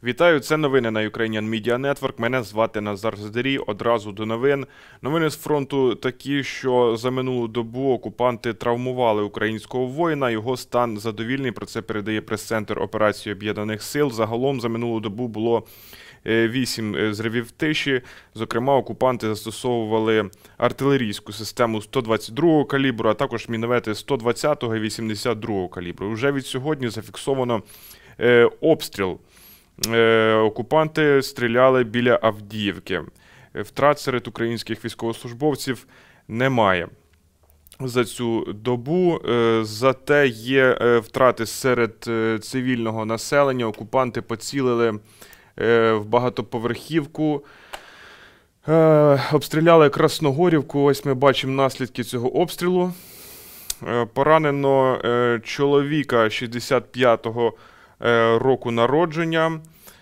Вітаю, це новини на Ukrainian Media Network. Мене звати Назар Задарій. Одразу до новин. Новини з фронту такі, що за минулу добу окупанти травмували українського воїна. Його стан задовільний, про це передає прес-центр операції Об'єднаних сил. Загалом за минулу добу було 8 зривів тиші. Зокрема, окупанти застосовували артилерійську систему 122-го калібру, а також міномети 120-го і 82-го калібру. Уже від сьогодні зафіксовано обстріл. Окупанти стріляли біля Авдіївки. Втрат серед українських військовослужбовців немає за цю добу. Зате є втрати серед цивільного населення. Окупанти поцілили в багатоповерхівку, обстріляли Красногорівку. Ось ми бачимо наслідки цього обстрілу. Поранено чоловіка 65-го року народження.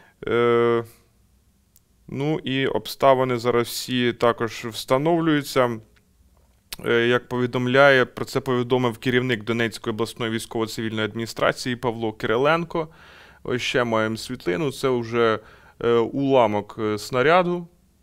Ну і обставини зараз всі також встановлюються. Як повідомляє, про це повідомив керівник Донецької обласної військово-цивільної адміністрації Павло Кириленко. Ось ще маємо світлину, це вже уламок снаряду.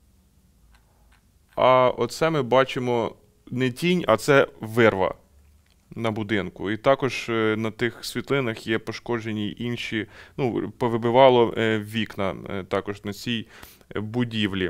А оце ми бачимо не тінь, а це вирва на будинку. І також на тих світлинах є пошкоджені інші, повибивало вікна також на цій будівлі.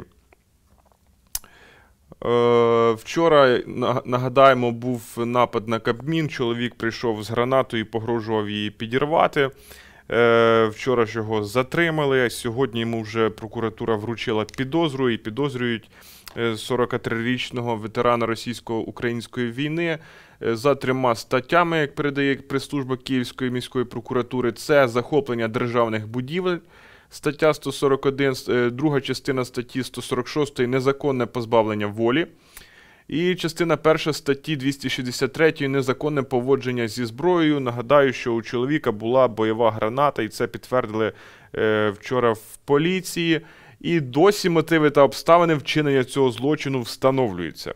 Вчора, нагадаємо, був напад на Кабмін. Чоловік прийшов з гранатою і погрожував її підірвати. Вчора ж його затримали. Сьогодні йому вже прокуратура вручила підозру і підозрюють 43-річного ветерана російсько-української війни за 3 статтями, як передає прес-служба Київської міської прокуратури. Це захоплення державних будівель, стаття 141, друга частина статті 146 незаконне позбавлення волі. І частина 1 статті 263 незаконне поводження зі зброєю. Нагадаю, що у чоловіка була бойова граната, і це підтвердили вчора в поліції. І досі мотиви та обставини вчинення цього злочину встановлюються.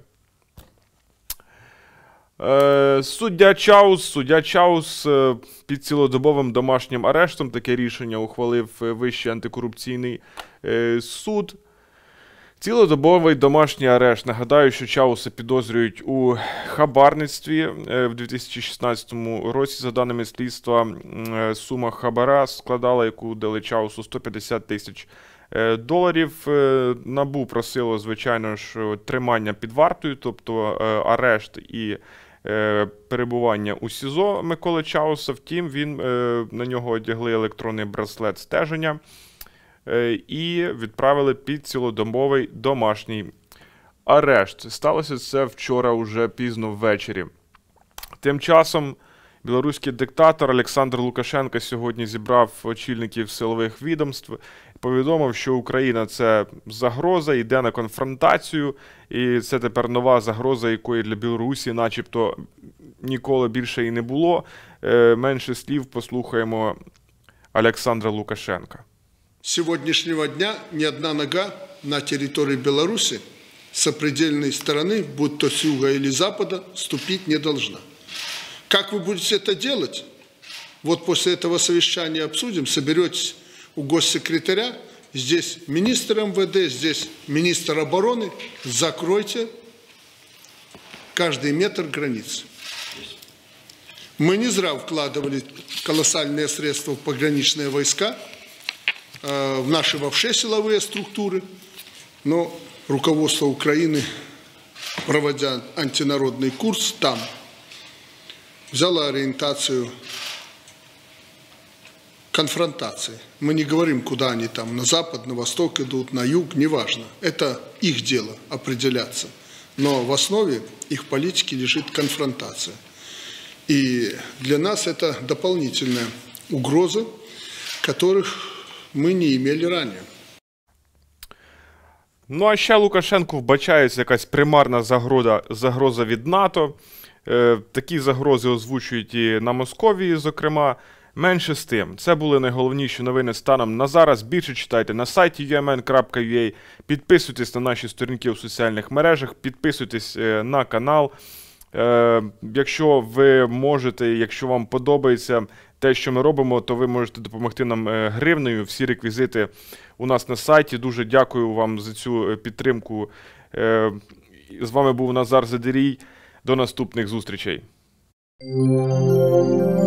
Суддя Чаус під цілодобовим домашнім арештом. Таке рішення ухвалив Вищий антикорупційний суд. Цілодобовий домашній арешт. Нагадаю, що Чауса підозрюють у хабарництві. В 2016 році, за даними слідства, сума хабара складала, яку дали Чаусу, $150 тисяч. НАБУ просило, звичайно ж, тримання під вартою, тобто арешт і перебування у СІЗО Миколи Чауса. Втім, на нього одягли електронний браслет стеження і відправили під цілодобовий домашній арешт. Сталося це вчора уже пізно ввечері. Тим часом білоруський диктатор Олександр Лукашенко сьогодні зібрав очільників силових відомств, повідомив, що Україна – це загроза, йде на конфронтацію, і це тепер нова загроза, якої для Білорусі начебто ніколи більше і не було. Менше слів послухаємо Олександра Лукашенка. С сегодняшнего дня ни одна нога на территории Беларуси с сопредельной стороны, будь то с юга или запада, ступить не должна. Как вы будете это делать? Вот после этого совещания обсудим, соберетесь у госсекретаря, здесь министр МВД, здесь министр обороны, закройте каждый метр границы. Мы не зря вкладывали колоссальные средства в пограничные войска, в наши вообще силовые структуры, но руководство Украины, проводя антинародный курс там, взяло ориентацию конфронтации. Мы не говорим, куда они там, на запад, на восток идут, на юг, неважно. Это их дело определяться. Но в основе их политики лежит конфронтация. И для нас это дополнительная угроза, которых ми не мали раніше. Ну, а ще Лукашенку вбачається якась примарна загроза від НАТО. Такі загрози озвучують і на Московії, зокрема. Менше з тим. Це були найголовніші новини станом на зараз. Більше читайте на сайті umn.ua. Підписуйтесь на наші сторінки у соціальних мережах. Підписуйтесь на канал. Якщо ви можете, якщо вам подобається те, що ми робимо, то ви можете допомогти нам гривнею. Всі реквізити у нас на сайті. Дуже дякую вам за цю підтримку. З вами був Назар Задирій. До наступних зустрічей.